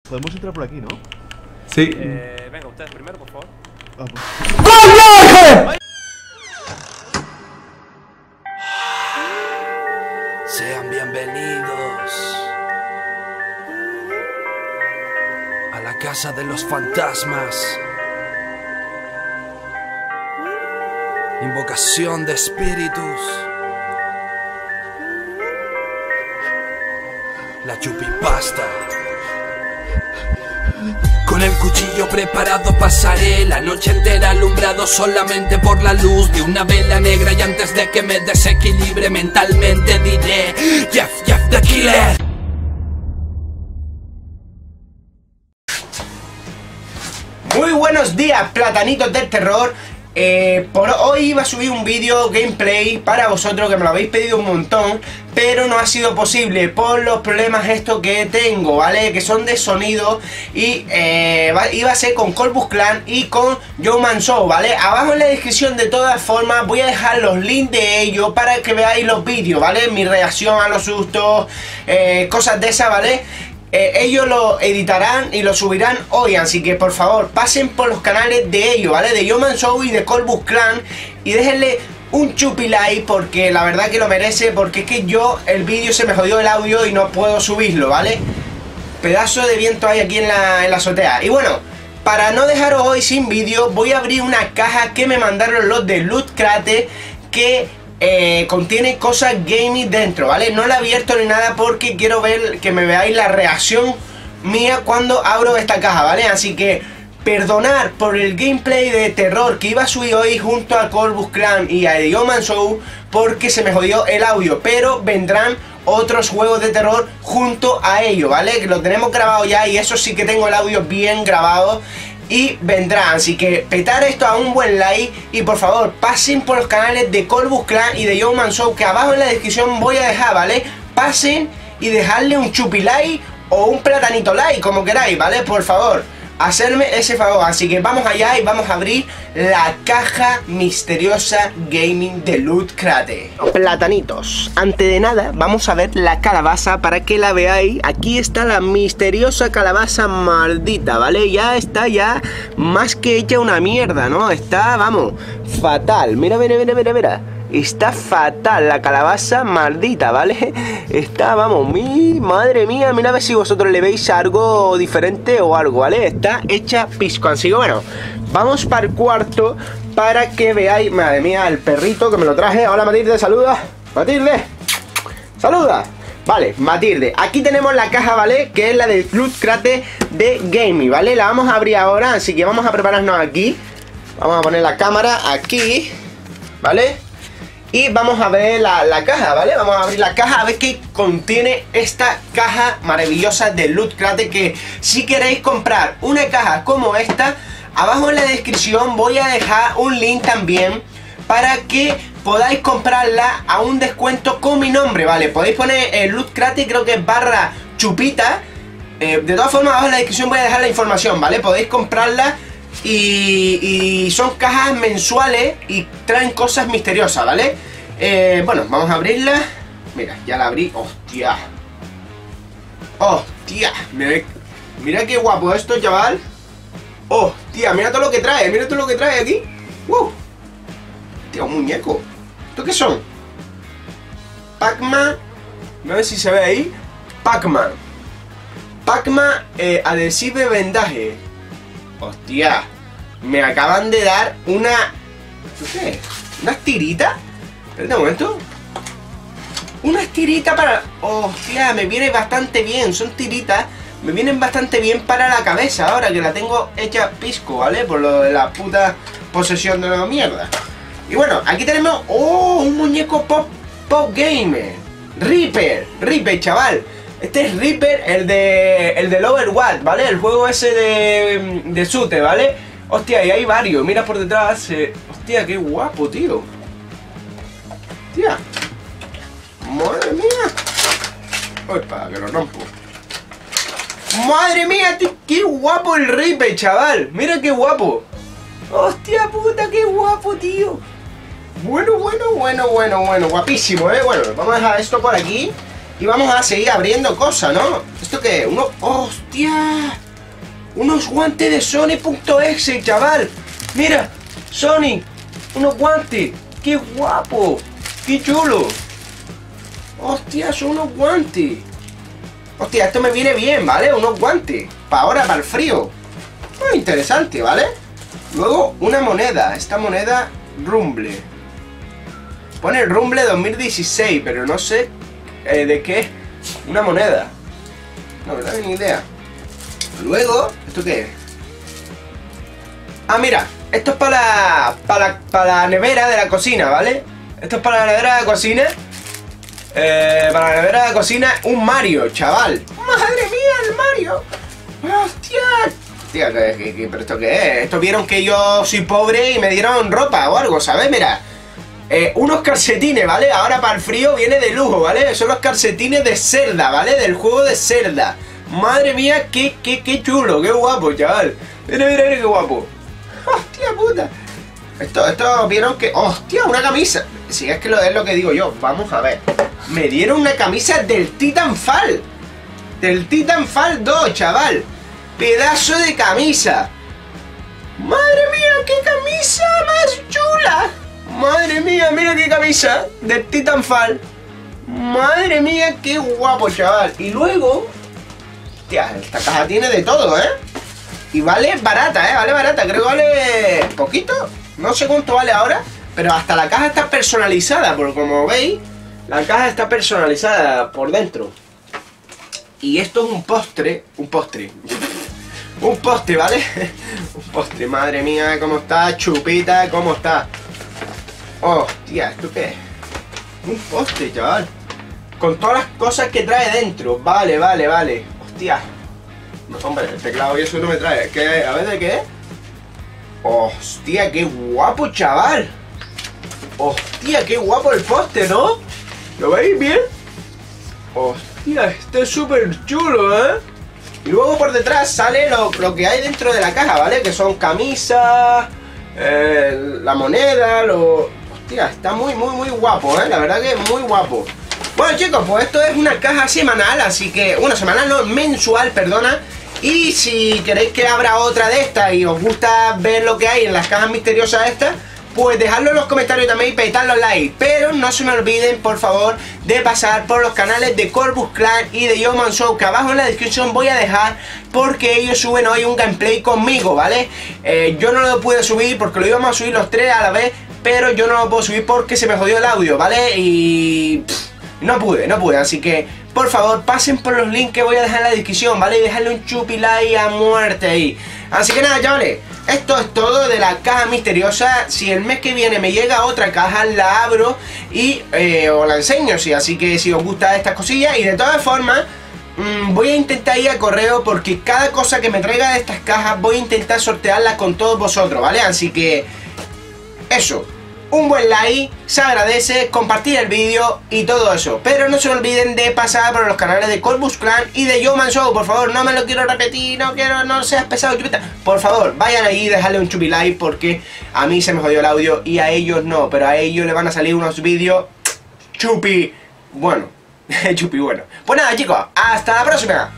Podemos entrar por aquí, ¿no? Sí. Venga, ustedes primero, por favor. Vamos. Sean bienvenidos a la casa de los fantasmas. Invocación de espíritus. La chupipasta. Con el cuchillo preparado pasaré la noche entera alumbrado solamente por la luz de una vela negra. Y antes de que me desequilibre mentalmente diré Jeff the Killer. Muy buenos días, platanitos del terror. Por hoy iba a subir un vídeo gameplay para vosotros, que me lo habéis pedido un montón, pero no ha sido posible por los problemas estos que tengo, ¿vale? Que son de sonido. Y iba a ser con Colbus Clan y con Joe Man Show, ¿vale? Abajo en la descripción, de todas formas, voy a dejar los links de ellos para que veáis los vídeos, ¿vale? Mi reacción a los sustos, cosas de esas, ¿vale? Ellos lo editarán y lo subirán hoy, así que por favor pasen por los canales de ellos, ¿vale? De Joe Man Show y de Colbus Clan, y déjenle un chupi like porque la verdad que lo merece, porque es que el vídeo se me jodió el audio y no puedo subirlo, ¿vale? Pedazo de viento hay aquí en la azotea. Y bueno, para no dejaros hoy sin vídeo, voy a abrir una caja que me mandaron los de Loot Crate, que contiene cosas gaming dentro, ¿vale? No la he abierto ni nada porque quiero ver, que me veáis la reacción mía cuando abro esta caja, ¿vale? Así que perdonar por el gameplay de terror que iba a subir hoy junto a Colbus Clan y a Joe Man Show, porque se me jodió el audio, pero vendrán otros juegos de terror junto a ello, ¿vale? Que lo tenemos grabado ya, y eso sí que tengo el audio bien grabado y vendrán, así que petar esto a un buen like. Y por favor pasen por los canales de Colbus Clan y de Joe Man Show, que abajo en la descripción voy a dejar, ¿vale? Pasen y dejarle un chupi like o un platanito like, como queráis, ¿vale? Por favor, hacerme ese favor. Así que vamos allá y vamos a abrir la caja misteriosa gaming de Loot Crate. Platanitos, antes de nada vamos a ver la calabaza para que la veáis. Aquí está la misteriosa calabaza maldita, ¿vale? Ya está ya más que hecha una mierda, ¿no? Está, vamos, fatal. Mira, mira, mira, mira, mira. Está fatal la calabaza maldita, ¿vale? Está, vamos, madre mía, mira a ver si vosotros le veis algo diferente o algo, ¿vale? Está hecha pisco, así que bueno, vamos para el cuarto para que veáis. Madre mía, el perrito que me lo traje. Hola Matilde, saluda. Matilde, saluda. Vale, Matilde, aquí tenemos la caja, ¿vale? Que es la del Loot Crate de Gaming, ¿vale? La vamos a abrir ahora, así que vamos a prepararnos aquí. Vamos a poner la cámara aquí, ¿vale? Y vamos a ver la caja, ¿vale? Vamos a abrir la caja a ver qué contiene esta caja maravillosa de Loot Crate. Que si queréis comprar una caja como esta, abajo en la descripción voy a dejar un link también para que podáis comprarla a un descuento con mi nombre, ¿vale? Podéis poner el Loot Crate, creo que es barra chupita. De todas formas, abajo en la descripción voy a dejar la información, ¿vale? Podéis comprarla. Y son cajas mensuales y traen cosas misteriosas, ¿vale? Bueno, vamos a abrirla. Mira, ya la abrí. ¡Hostia! ¡Hostia! Mira qué guapo esto, chaval. ¡Hostia! Mira todo lo que trae. Mira todo lo que trae aquí. ¡Hostia! Un muñeco. ¿Esto qué son? Pac-Man. A ver si se ve ahí. Pac-Man. Pac-Man adhesivo vendaje. Hostia, me acaban de dar una... ¿qué es? ¿Unas tiritas? Espera un momento. Unas tiritas para... hostia, me viene bastante bien. Son tiritas, me vienen bastante bien para la cabeza. Ahora que la tengo hecha pisco, ¿vale? Por lo de la puta posesión de la mierda. Y bueno, aquí tenemos... un muñeco pop gamer. Reaper, chaval. Este es Reaper, el del Overwatch, ¿vale? El juego ese de Sute, ¿vale? Hostia, y hay varios. Mira por detrás. Hostia, qué guapo, tío. Hostia. Madre mía. Opa, que lo rompo. Madre mía, qué guapo el Reaper, chaval. Mira qué guapo. Hostia puta, qué guapo, tío. Bueno, guapísimo, Bueno, vamos a dejar esto por aquí. Y vamos a seguir abriendo cosas, ¿no? ¿Esto qué? ¡Hostia! Unos guantes de Sony.exe, chaval. Mira, Sony, unos guantes. ¡Qué guapo! ¡Qué chulo! ¡Hostia, son unos guantes! Hostia, esto me viene bien, ¿vale? Unos guantes. Para ahora, para el frío. Muy interesante, ¿vale? Luego, una moneda. Esta moneda, Rumble. Pone Rumble 2016, pero no sé de qué. Una moneda. No, no tengo ni idea. Luego, ¿esto qué es? Ah, mira. Esto es para la nevera de la cocina, ¿vale? Esto es para la nevera de la cocina. Para la nevera de la cocina, un Mario, chaval. ¡Madre mía, el Mario! ¡Hostia! Hostia, ¿pero esto qué es? Esto vieron que yo soy pobre y me dieron ropa o algo, ¿sabes? Mira. Unos calcetines, ¿vale? Ahora para el frío viene de lujo, ¿vale? Son los calcetines de Zelda, ¿vale? Del juego de Zelda. Madre mía, qué chulo, qué guapo, chaval. Mira, mira, mira, qué guapo. Hostia puta. Esto vieron que... Hostia, una camisa. Si es que es lo que digo yo. Vamos a ver. Me dieron una camisa del Titanfall. Del Titanfall 2, chaval. Pedazo de camisa. Madre mía, qué camisa más chula. Madre mía, mira qué camisa del Titanfall. Madre mía, qué guapo, chaval. Y luego... Hostia, esta caja tiene de todo, ¿eh? Y vale barata, vale barata. Creo que vale poquito. No sé cuánto vale ahora. Pero hasta la caja está personalizada. Porque como veis, la caja está personalizada por dentro. Y esto es un postre. Un postre, ¿vale? Un postre, madre mía, cómo está. Chupita, cómo está. Hostia, ¿esto qué es? Un postre, chaval. Con todas las cosas que trae dentro. Vale, vale, vale. Hostia. No, hombre, el teclado y eso no me trae. ¿Qué? A ver, ¿de qué es? Hostia, qué guapo, chaval. Hostia, qué guapo el póster, ¿no? ¿Lo veis bien? Hostia, este es súper chulo, ¿eh? Y luego por detrás sale lo que hay dentro de la caja, ¿vale? Que son camisas, la moneda, Hostia, está muy guapo, ¿eh? La verdad que es muy guapo. Bueno, chicos, pues esto es una caja semanal, así que... Bueno, semanal no, mensual, perdona. Y si queréis que abra otra de estas y os gusta ver lo que hay en las cajas misteriosas estas, pues dejadlo en los comentarios también y petad los likes. Pero no se me olviden, por favor, de pasar por los canales de Corvus Clan y de Yeoman Show, que abajo en la descripción voy a dejar, porque ellos suben hoy un gameplay conmigo, ¿vale? Yo no lo pude subir porque lo íbamos a subir los tres a la vez, pero yo no lo puedo subir porque se me jodió el audio, ¿vale? Y... no pude, así que por favor pasen por los links que voy a dejar en la descripción, ¿vale? Y dejarle un chupi like a muerte ahí. Así que nada, chavales, esto es todo de la caja misteriosa. Si el mes que viene me llega otra caja, la abro y os la enseño, sí. Así que si os gusta estas cosillas, y de todas formas voy a intentar ir a correo, porque cada cosa que me traiga de estas cajas voy a intentar sortearlas con todos vosotros, ¿vale? Así que eso. Un buen like, se agradece, compartir el vídeo y todo eso. Pero no se olviden de pasar por los canales de Corvus Clan y de Yeoman Show. Por favor, no me lo quiero repetir, no seas pesado, chupita. Por favor, vayan ahí y dejarle un chupi like, porque a mí se me jodió el audio y a ellos no. Pero a ellos le van a salir unos vídeos chupi bueno. Chupi bueno. Pues nada, chicos, hasta la próxima.